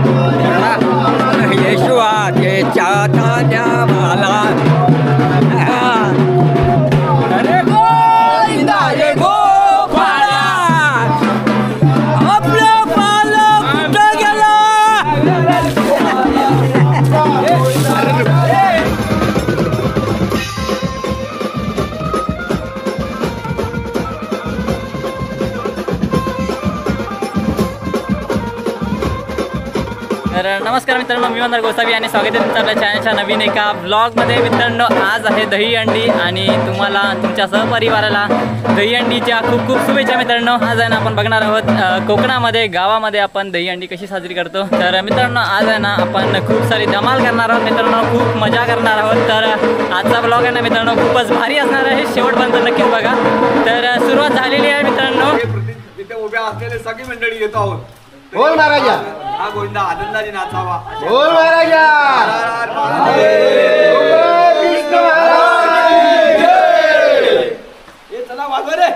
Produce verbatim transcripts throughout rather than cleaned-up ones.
येशुआच्या ताज्या मला अरे गोविंदा रे गोपाळा आपलं पालक कुठं गेला. तर नमस्कार मित्रांनो, मी मंदार गोसावी आणि स्वागत आहे तुमचं आपल्या चॅनलच्या नवीन एका ब्लॉगमध्ये. मित्रांनो, आज आहे दहीहंडी आणि तुम्हाला तुमच्या सहपरिवाराला दहीहंडीच्या खूप खूप शुभेच्छा. मित्रांनो, आज आहे ना आपण बघणार आहोत कोकणामध्ये गावामध्ये आपण दहीहंडी कशी साजरी करतो. तर मित्रांनो, आज आहे ना आपण खूप सारी धमाल करणार आहोत. मित्रांनो, खूप मजा करणार आहोत. तर आजचा ब्लॉग आहे ना मित्रांनो खूपच भारी असणार आहे, शेवटपर्यंत नक्कीच बघा. तर सुरुवात झालेली आहे मित्रांनो. तिथे उभ्या असलेले सगळी मंडळी येतो आहोत. बोल महाराजा, हा गोविंदा आनंदाने नाचावा. बोल महाराजा, हे चला वाजवा रे.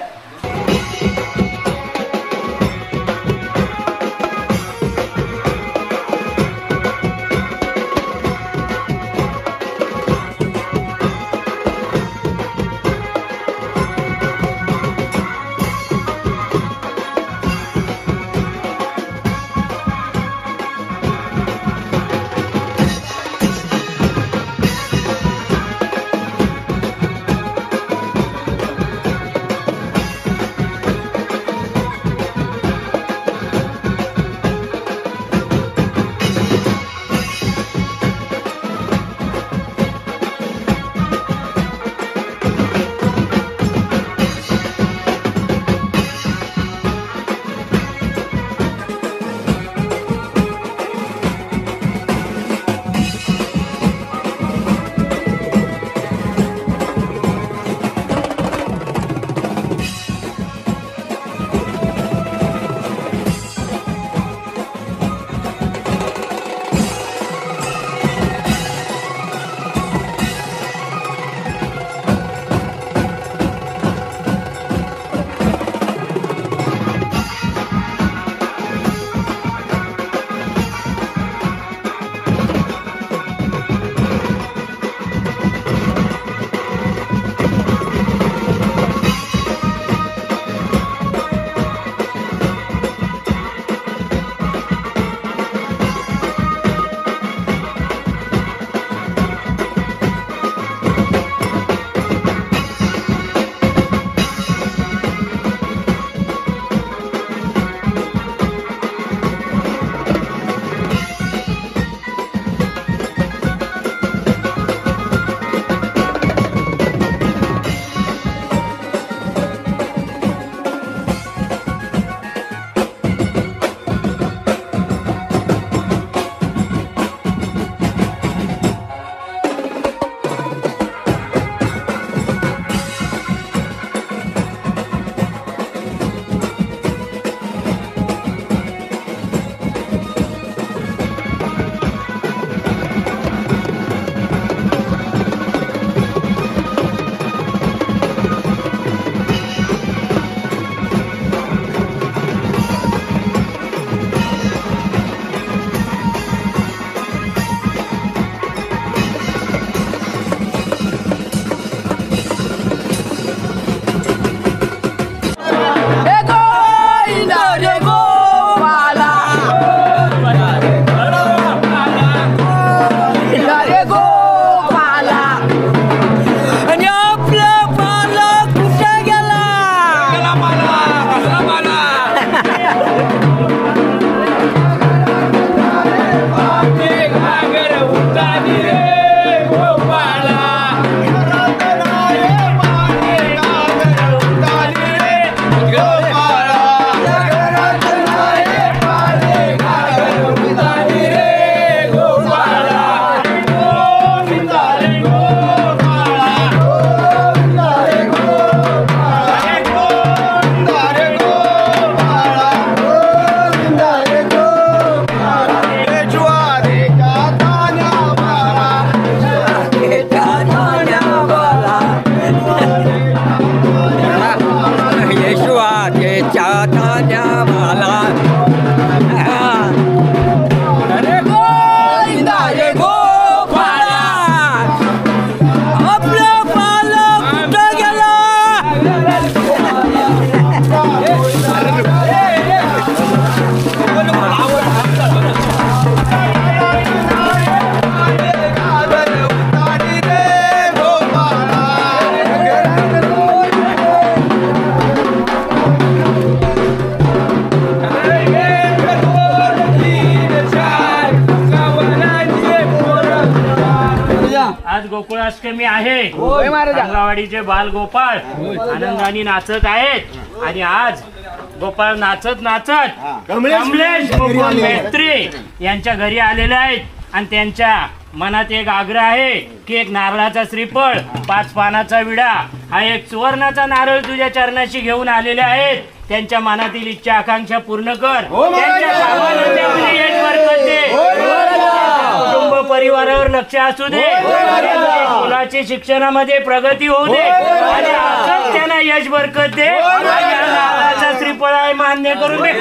आज गोकुळाष्टमी आहे. होय महाराजा. अंगवाडीचे बाल गोपाळ आनंदाने नाचत आहेत आणि आज गोपाळ नाचत नाचत कमलेश मुकुंद मेत्रे यांच्या घरी आलेले आहेत आणि त्यांच्या मनात एक आग्रह आहे की एक नारळाचा श्रीफळ, पाच पानाचा विडा, हा एक सुवर्णाचा नारळ तुझ्या चरणाशी घेऊन आलेले आहेत. त्यांच्या मनातील इच्छा आकांक्षा पूर्ण कर. त्यांच्या कामाला आपली यश बरकत दे. कुटुंब परिवारावर लक्ष असू दे. मुलाची शिक्षणामध्ये प्रगती होऊ दे आणि असंच त्यांना यश बरकत दे. नारळाचा श्रीफळ आहे मान्य करून दे.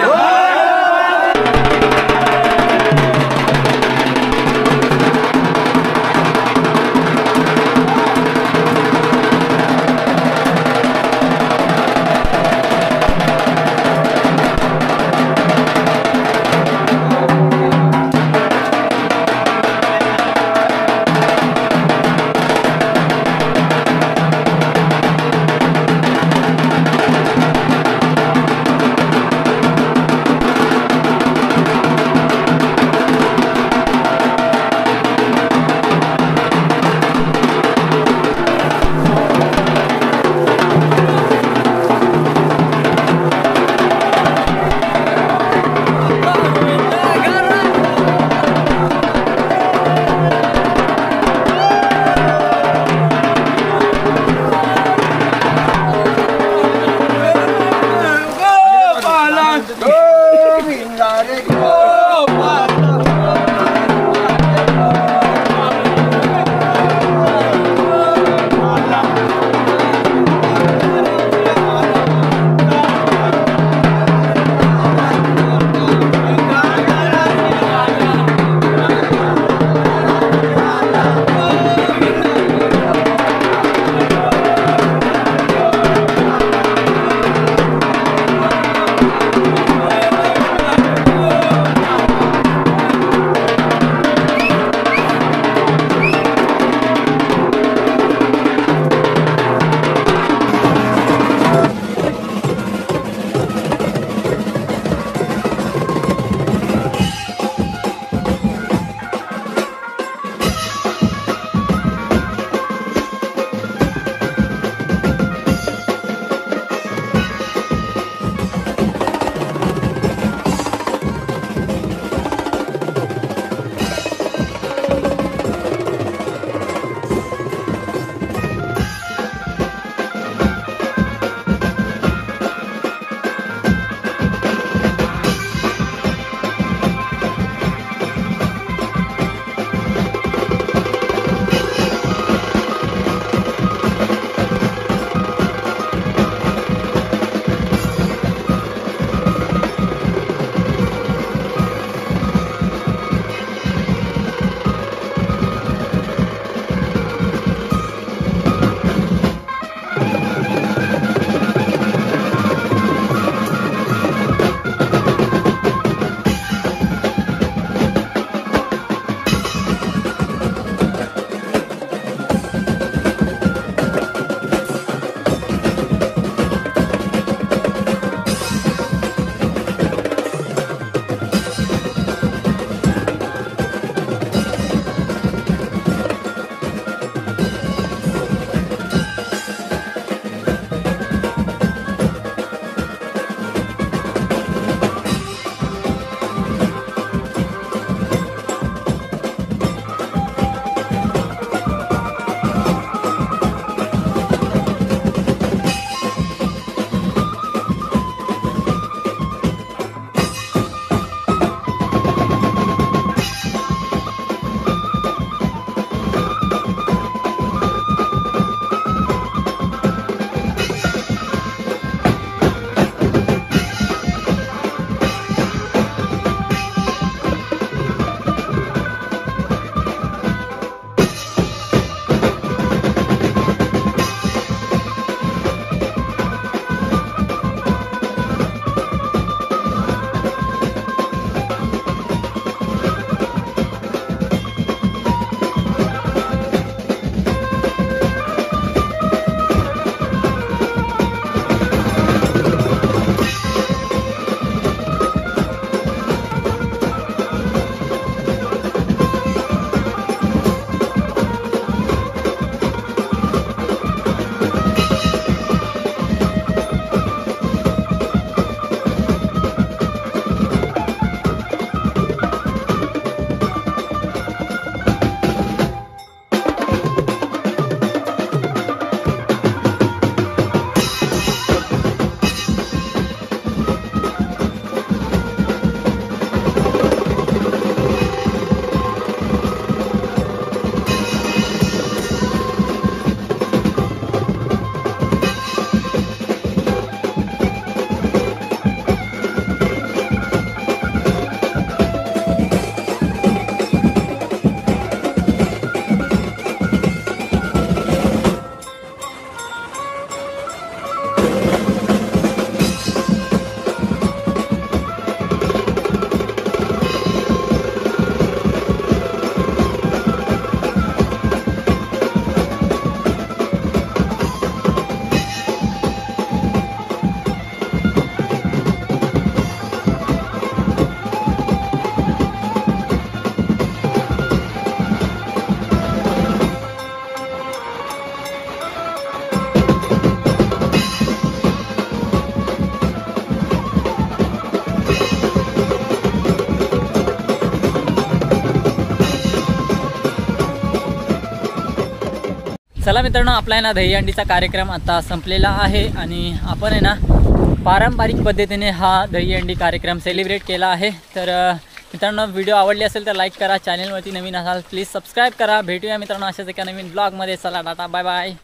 चला मित्रांनो, आपला आहे ना दहीहंडीचा कार्यक्रम आता संपलेला आहे आणि आपण आहे ना पारंपरिक पद्धतीने हा दहीहंडी कार्यक्रम सेलिब्रेट केला आहे. तर मित्रांनो, व्हिडिओ आवडली असेल तर लाईक करा, चॅनलवरती नवीन असाल प्लीज सबस्क्राईब करा. भेटूया मित्रांनो अशाच एका नवीन ब्लॉगमध्ये. चला टाटा, बाय बाय.